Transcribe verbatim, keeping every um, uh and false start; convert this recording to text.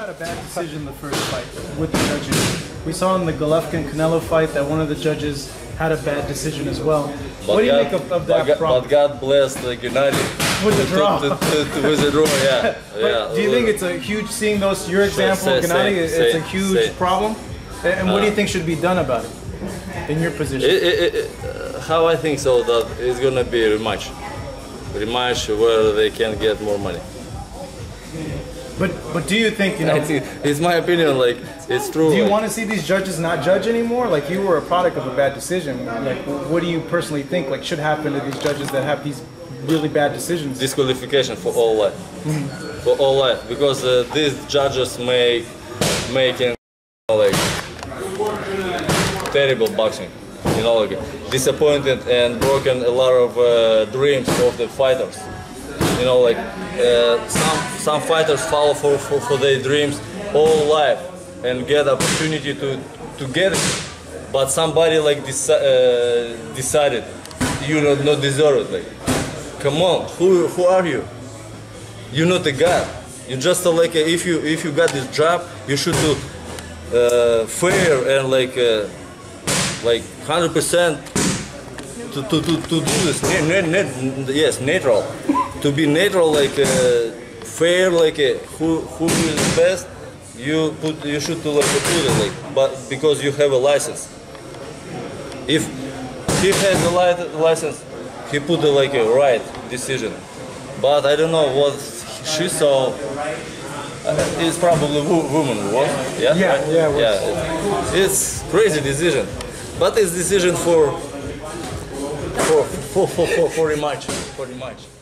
had a bad decision in the first fight with the judges. We saw in the Golovkin-Canelo fight that one of the judges had a bad decision as well. But what do you God, make of, of that but problem? But God bless the Gennady with the draw. To, to, to, to, with the draw, yeah. yeah. Do you think it's a huge, seeing those, your example, Say, Gennady, say, it's say, a huge say. problem? And what uh, do you think should be done about it, in your position? It, it, it, uh, how I think so, that it's gonna be a rematch. Rematch where they can get more money. But but do you think, you know, I think, it's my opinion, like, it's true. do you like, want to see these judges not judge anymore? Like, you were a product of a bad decision. Like, what do you personally think like should happen to these judges that have these really bad decisions? disqualification for all life. Mm-hmm. For all life, because uh, these judges make making like terrible boxing, you know, like disappointed and broken a lot of uh, dreams of the fighters. You know, like uh, some some fighters fall for, for, for their dreams all life and get opportunity to to get it, but somebody like deci uh, decided you not not deserve it. Like, come on, who who are you? You're not a god. You just uh, like uh, if you if you got this job, you should do uh, fair and like uh, like one hundred percent to to to to do this. Net, net, net, yes, neutral. To be neutral, like uh, fair, like uh, who who is best, you put you should do like put it like, but because you have a license. If he has a li license, he put the like a right decision. But I don't know what she saw. Uh, it's probably wo woman, what? Yeah, yeah, right? yeah. yeah. It's crazy decision, but it's decision for for for for for, for rematch, for rematch.